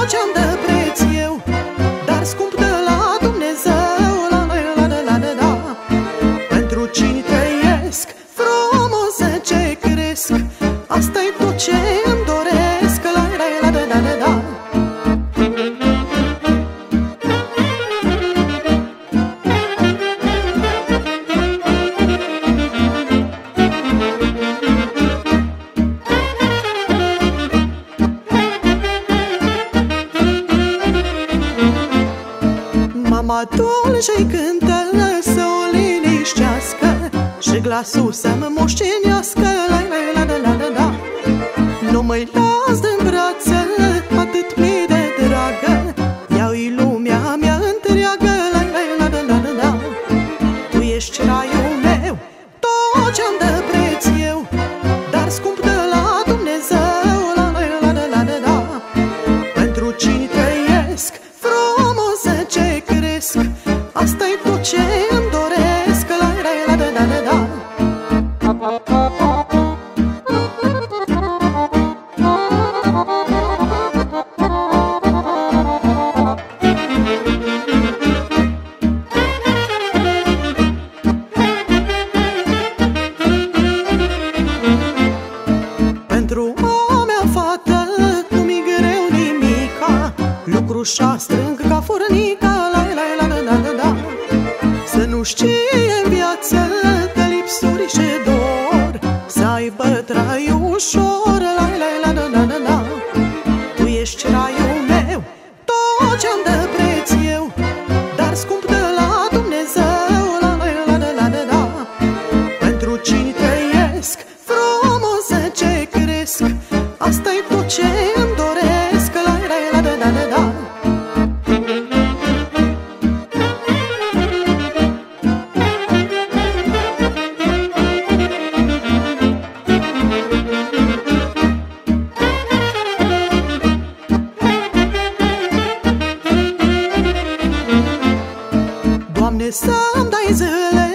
ce-am de preț eu, dar scump de la Dumnezeu. La. Pentru cine trăiesc, frumos ce cresc, asta-i tot ce îmi doresc. La. Mama dulce-i cântă să o liniștească și glasul să-mi moștenească. La. Nu mă-i las de-n brață, atât mi de dragă, ea-i lumea mea întreagă. La. Tu ești raiul meu, tot ce-am de preț eu, dar scump de la Dumnezeu. La. Pentru cine trăiesc, frumos ce cresc, asta-i tot ce îmi doresc. La. Pentru a mea fată nu-mi greu nimica, lucru și-a strâng ca furnica. La. Să nu știe în viață de lipsuri și dor, să aibă traiul ușor. La. Tu ești raiul meu, tot ce-am de preț eu, dar scump de la Dumnezeu. La. Pentru cine trăiesc, frumos ce cresc, asta-i tot ce îmi doresc. La. Doamne, să-mi dai zile